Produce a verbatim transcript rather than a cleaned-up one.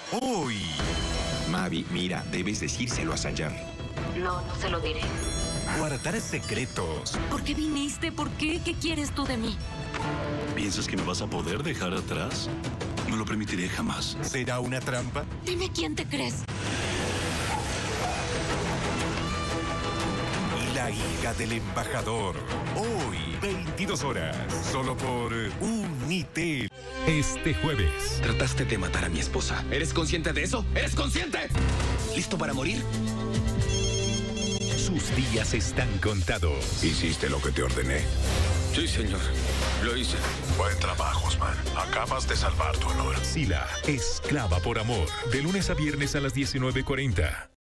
hoy. Mavi, mira, debes decírselo a Sayar. No, no se lo diré. Guardar secretos. ¿Por qué viniste? ¿Por qué? ¿Qué quieres tú de mí? ¿Piensas que me vas a poder dejar atrás? No lo permitiré jamás. ¿Será una trampa? Dime quién te crees. La hija del embajador. Hoy, veintidós horas. Solo por Unitel. Este jueves. Trataste de matar a mi esposa. ¿Eres consciente de eso? ¿Eres consciente? ¿Listo para morir? Sus días están contados. ¿Hiciste lo que te ordené? Sí, señor. Lo hice. Buen trabajo, Osman. Acabas de salvar tu honor. Sila, esclava por amor. De lunes a viernes a las diecinueve cuarenta.